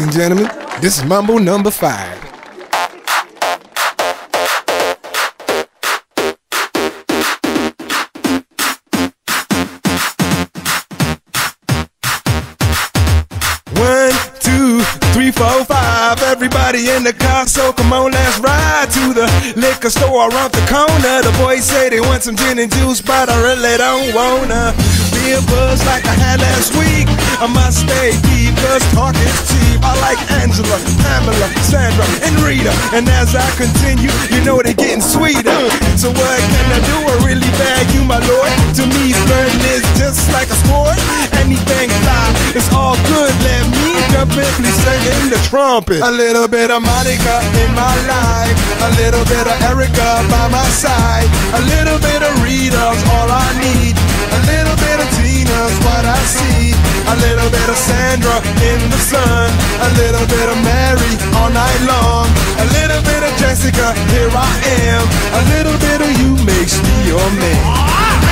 and gentlemen, this is Mambo number 5. One, two, three, four, five. Everybody in the car, so come on, let's ride to the liquor store around the corner. The boys say they want some gin and juice, but I really don't wanna be a buzz like I had last week. I must stay deep, cause talk is cheap. I like Angela, Pamela, Sandra, and Rita. And as I continue, you know they're getting sweeter. So what can I do? I really bag you, my lord. To me, flirting is just like a sport. Anything fly, it's all good. Let me jump in, please sing the trumpet. A little bit of Monica in my life, a little bit of Erica by my side, a little bit of Rita's all I need, a little bit of Tina's what I see, a little bit of Sandra in the sun, a little bit of Mary all night long, a little bit of Jessica, here I am, a little bit of you makes me your man.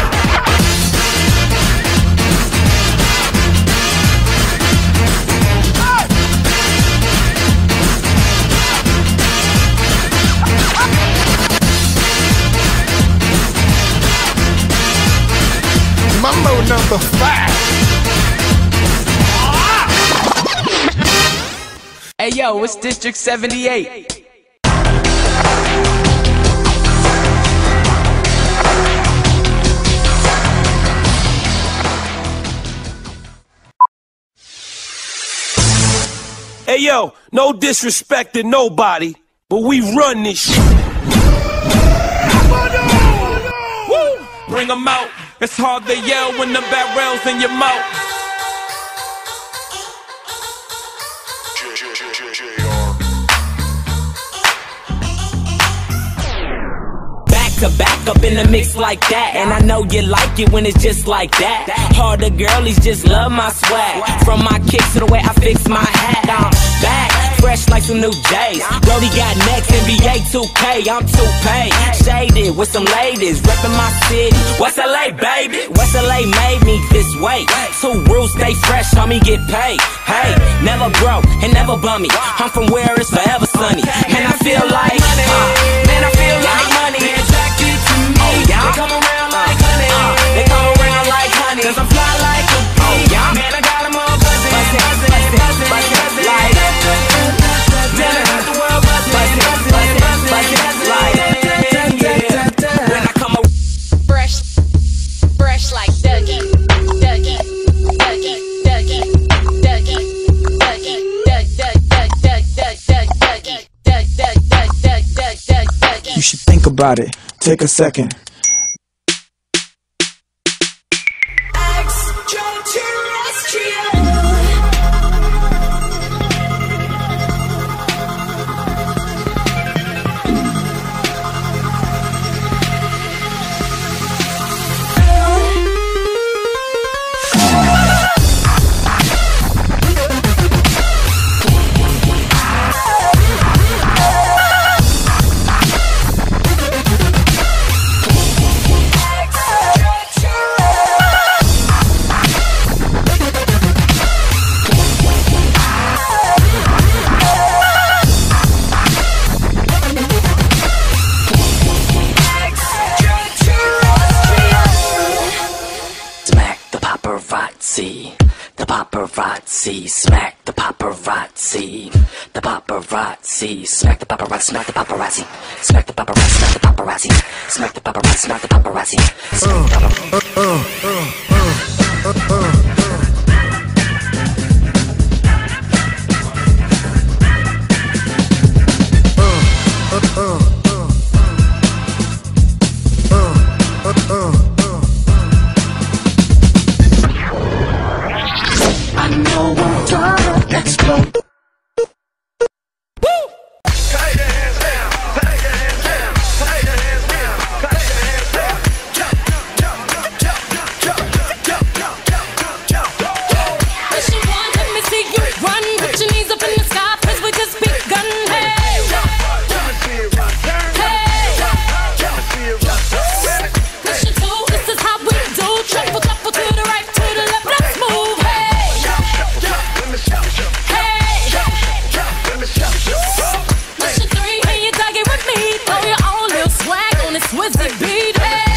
Mambo number 5. Hey yo, it's District 78. Hey yo, no disrespect to nobody, but we run this shit. Woo! Bring 'em out. It's hard to yell when the barrel's in your mouth. Back up in the mix like that, and I know you like it when it's just like that. Harder girlies just love my swag, from my kicks to the way I fix my hat. I'm back, fresh like some new J's. Brody got next, NBA 2K, I'm 2Pay. Shaded with some ladies, reppin' my city. West LA, baby, West LA made me this way. 2 rules, stay fresh, homie, get paid. Hey, never broke and never bummy. I'm from where it's forever sunny, and I feel like man, I feel like money. They come around like honey. They come around like honey. Cause I'm fly like a bee. Man, I got them all buzzing. Like man, I got the world buzzing. Like when I come around fresh like Dougie. Dougie. Dougie. Dougie. Dougie. Dougie. Dougie. You should think about it. Take a second. The paparazzi, smack the paparazzi. The paparazzi, smack the paparazzi, smack the paparazzi. Smack the paparazzi, smack the paparazzi. Smack the paparazzi, smack the paparazzi. Smack the I know I'm gonna explode. Hey.